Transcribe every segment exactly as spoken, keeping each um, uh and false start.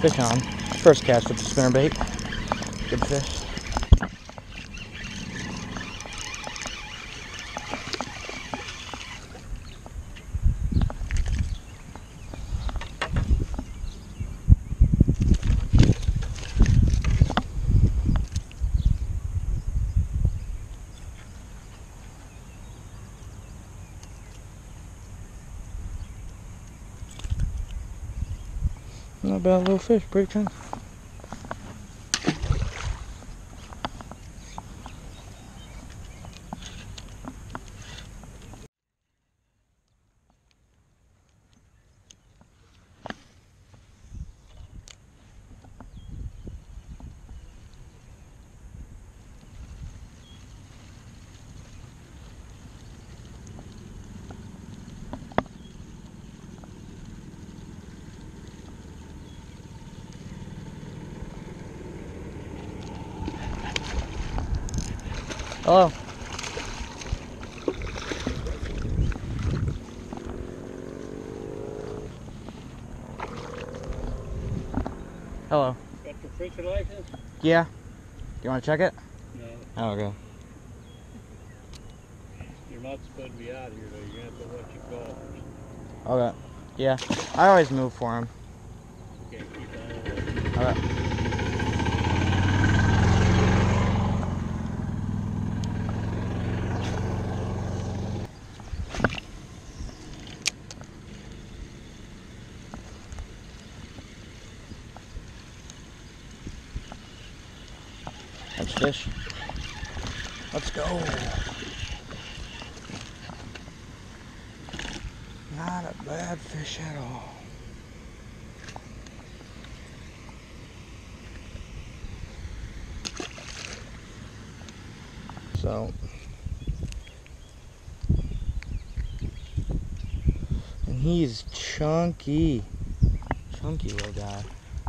Fish on. First cast with the spinnerbait. Good fish. Not bad little fish, pretty chunk. Hello. Hello. Got your fishing license? Yeah. Do you want to check it? No. Oh, okay. You're not supposed to be out here though. You're going to have to let you call. Okay. Yeah. I always move for him. You can't keep on. Okay. Nice fish. Let's go. Not a bad fish at all. So, and he's chunky, chunky little guy.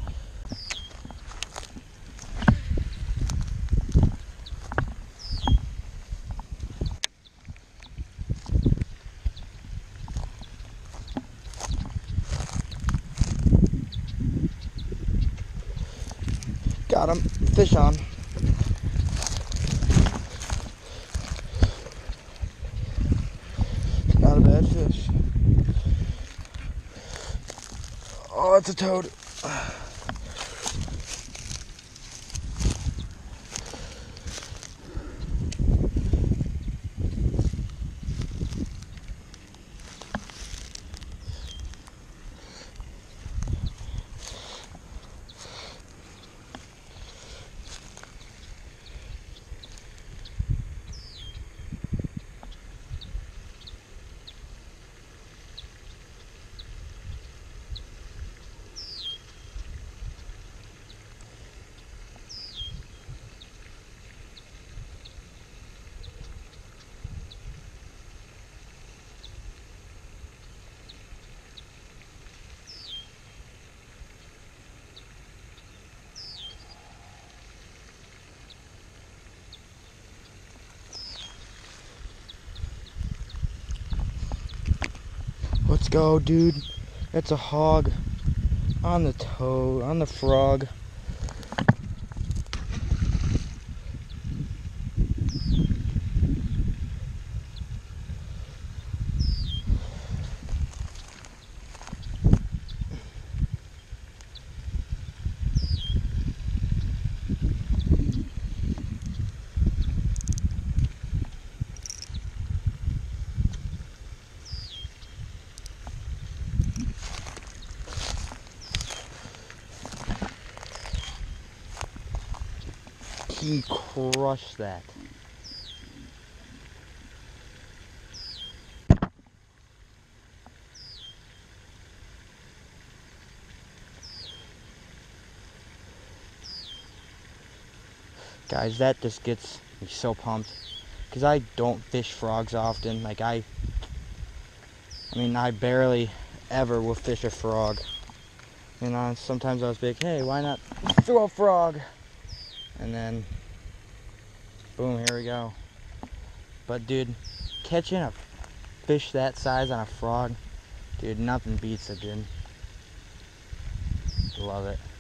Got him. Fish on. Not a bad fish. Oh, it's a toad. Let's go, dude. That's a hog on the toad, on the frog. He crushed that. Guys, that just gets me so pumped. Because I don't fish frogs often. Like, I... I mean, I barely ever will fish a frog. You know, sometimes I was like, hey, why not throw a frog? And then, boom, here we go. But dude, catching a fish that size on a frog, dude, nothing beats it, dude. Love it.